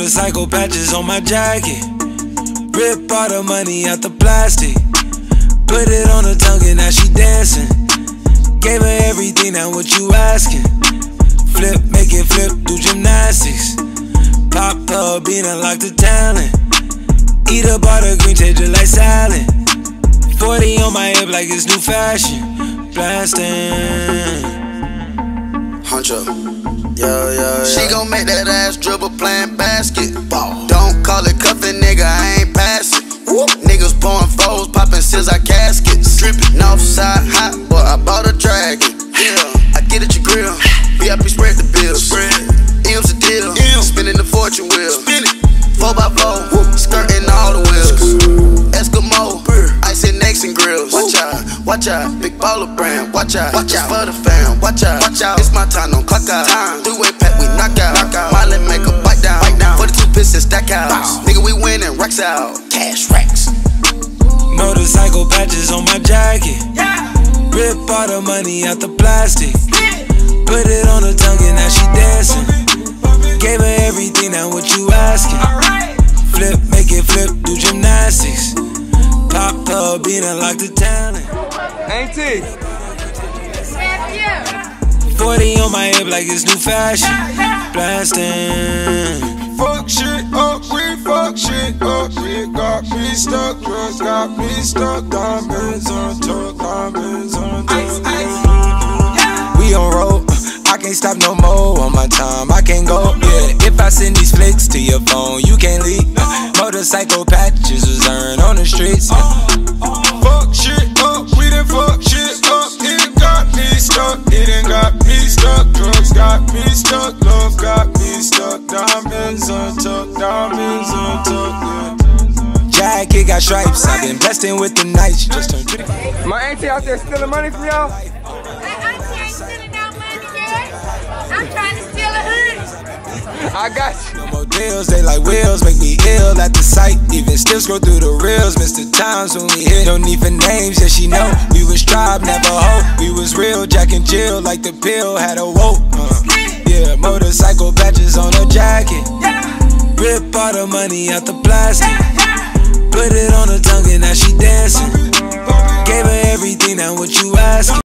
Motorcycle patches on my jacket. Rip all the money out the plastic. Put it on her tongue and now she dancing. Gave her everything, now what you asking? Flip, make it flip, do gymnastics. Pop up, bean, unlock the talent. Eat up all the green, taste it like salad. 40 on my hip like it's new fashion. Blasting. Huncho. Yeah. She gon' make that ass dribble playing basketball. Don't call it cuffin', nigga, I ain't passing. Niggas pouring foes, poppin' scissor caskets. Drippin' Northside hot, boy, I bought a dragon. Yeah, I get at your grill. VIP spread the bills. M's a deal. Spinning the fortune wheel. 4x4, skirting all the wheels. Eskimo, icing necks and grills. Watch out, big baller brand. Watch out for the fam. Watch out, it's my time, don't clock out. Three-way pack, we knock out. Miley make a bite down. 42 pistons stack out. Nigga, we winning, racks out. Cash racks. Motorcycle patches on my jacket. Rip all the money out the plastic. Put it on her tongue and now she dancing. Gave her everything, now what you asking? Flip, make it flip, do gymnastics. Pop up, bean, unlock the talent. Ain't it? 40 on my hip like it's new fashion. Blasting. Fuck shit up, we fuck shit up. We got me stuck, drugs got me stuck. Diamonds on top, diamonds on top. We on road, I can't stop no more on my time, I can't go, yeah. If I send these flicks to your phone, you can't leave. Motorcycle patches was earned on the streets. Fuck shit up, we done fuck shit up. It got me stuck, it ain't got me stuck. Drugs got me stuck, love got me stuck. Diamonds on top, yeah. Jacket got stripes, I've been blessed with the nights. Just turned 20. My auntie out there stealing money from y'all? My auntie ain't stealing no money, girl. I'm trying to steal a hood. I got you. No more deals, they like wheels, make me ill at the sight. Even still scroll through the reels, Mr. Times when we hit. No need for names, yeah she know. We was tribe, never hope. We was real, Jack and Jill, like the pill had a woke. Yeah, motorcycle patches on her jacket. Rip all the money out the plastic. Put it on her tongue and now she dancing. Gave her everything, now what you asking?